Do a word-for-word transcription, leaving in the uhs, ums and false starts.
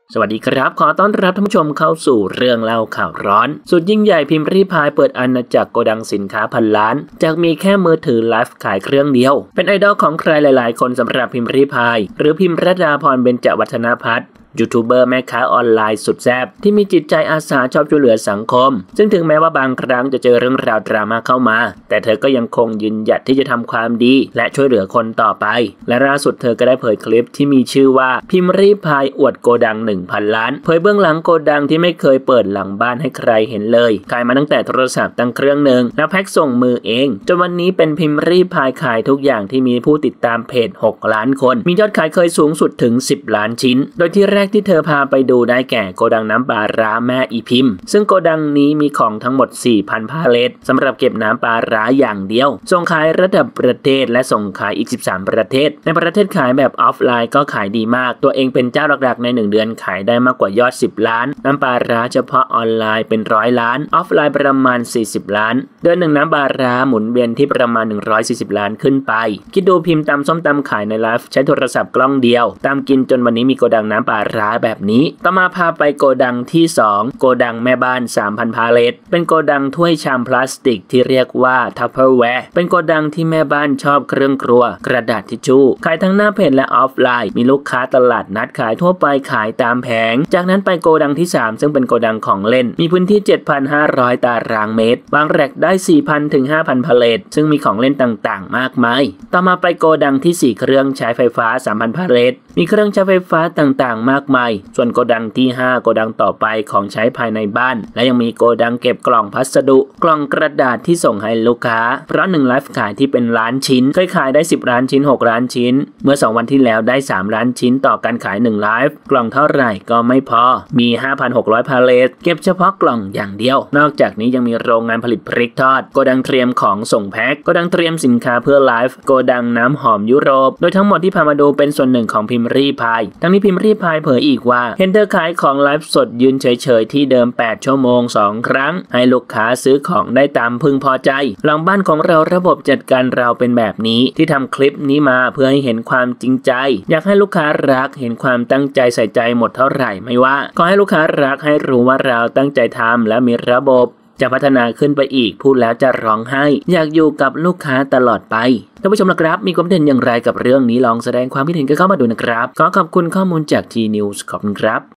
สวัสดีครับขอต้อนรับท่านผู้ชมเข้าสู่เรื่องเล่าข่าวร้อนสุดยิ่งใหญ่พิมพ์รีพายเปิดอาณาจักรโกดังสินค้าพันล้านจากมีแค่มือถือไลฟ์ขายเครื่องเดียวเป็นไอดอลของใครหลายๆคนสำหรับพิมพ์รีพายหรือพิมพ์รัตดาพรเบญจวัฒนพัฒน์ยูทูบเบอร์แม่ค้าออนไลน์สุดแซ่บที่มีจิตใจอาสาชอบช่วยเหลือสังคมซึ่งถึงแม้ว่าบางครั้งจะเจอเรื่องราวดราม่าเข้ามาแต่เธอก็ยังคงยืนหยัดที่จะทำความดีและช่วยเหลือคนต่อไปและล่าสุดเธอก็ได้เผยคลิปที่มีชื่อว่าพิมพ์รีพายอวดโกดัง หนึ่งพัน ล้านเผยเบื้องหลังโกดังที่ไม่เคยเปิดหลังบ้านให้ใครเห็นเลยขายมาตั้งแต่โทรศัพท์ตั้งเครื่องหนึ่งแล้วแพ็คส่งมือเองจนวันนี้เป็นพิมพ์รีพายขายทุกอย่างที่มีผู้ติดตามเพจหกล้านคนมียอดขายเคยสูงสุดถึงสิบล้านชิ้นโดยที่แรกที่เธอพาไปดูได้แก่โกดังน้ำปลาร้าแม่อีพิมพ์ซึ่งโกดังนี้มีของทั้งหมด สี่พัน พาเลทสำหรับเก็บน้ำปลาร้าอย่างเดียวส่งขายระดับประเทศและส่งขายอีกสิบสามประเทศในประเทศขายแบบออฟไลน์ก็ขายดีมากตัวเองเป็นเจ้าหลักๆในหนึ่งเดือนขายได้มากกว่ายอดสิบล้านน้ำปลาร้าเฉพาะออนไลน์เป็นร้อยล้านออฟไลน์ประมาณสี่สิบล้านเดือนหนึ่งน้ำปลาร้าหมุนเวียนที่ประมาณหนึ่งร้อยสี่สิบล้านขึ้นไปคิดดูพิมพ์ตำส้มตำขายในไลฟ์ใช้โทรศัพท์กล้องเดียวตามกินจนวันนี้มีโกดังน้ำปลาร้าแบบนี้ต่อมาพาไปโกดังที่สองโกดังแม่บ้าน สามพัน พาเลทเป็นโกดังถ้วยชามพลาสติกที่เรียกว่าทัพเปอร์แวร์เป็นโกดังที่แม่บ้านชอบเครื่องครัวกระดาษทิชชู่ขายทั้งหน้าเพจและออฟไลน์มีลูกค้าตลาดนัดขายทั่วไปขายตามแผงจากนั้นไปโกดังที่สามซึ่งเป็นโกดังของเล่นมีพื้นที่ เจ็ดพันห้าร้อย ตารางเมตรวางแร็คได้ สี่พัน ถึง ห้าพัน พาเลทซึ่งมีของเล่นต่างๆมากมายต่อมาไปโกดังที่สี่เครื่องใช้ไฟฟ้า สามพัน พาเลทมีเครื่องใช้ไฟฟ้าต่างๆมากมายส่วนโกดังที่ห้าโกดังต่อไปของใช้ภายในบ้านและยังมีโกดังเก็บกล่องพัสดุกล่องกระดาษที่ส่งให้ลูกค้าเพราะหนึ่งไลฟ์ขายที่เป็นล้านชิ้นเคยขายได้สิบล้านชิ้นหกล้านชิ้นเมื่อสองวันที่แล้วได้สามล้านชิ้นต่อการขายหนึ่งไลฟ์กล่องเท่าไหร่ก็ไม่พอมี ห้าพันหกร้อย พาเลทเก็บเฉพาะกล่องอย่างเดียวนอกจากนี้ยังมีโรงงานผลิตพริกทอดโกดังเตรียมของส่งแพ็คโกดังเตรียมสินค้าเพื่อไลฟ์โกดังน้ำหอมยุโรปโดยทั้งหมดที่พามาดูเป็นส่วนหนึ่งของพิมพ์รีพายทั้งนี้พิมพ์รีพายเผยอีกว่าเห็นเธอขายของไลฟ์สดยืนเฉยๆที่เดิมแปดชั่วโมงสองครั้งให้ลูกค้าซื้อของได้ตามพึงพอใจหลังบ้านของเราระบบจัดการเราเป็นแบบนี้ที่ทำคลิปนี้มาเพื่อให้เห็นความจริงใจอยากให้ลูกค้ารักเห็นความตั้งใจใส่ใจหมดเท่าไหร่ไม่ว่าขอให้ลูกค้ารักให้รู้ว่าเราตั้งใจทำและมีระบบจะพัฒนาขึ้นไปอีกพูดแล้วจะร้องไห้อยากอยู่กับลูกค้าตลอดไปท่านผู้ชมนะครับมีความเห็นอย่างไรกับเรื่องนี้ลองแสดงความคิดเห็นกันเข้ามาดูนะครับขอขอบคุณข้อมูลจาก ที นิวส์ ขอบคุณครับ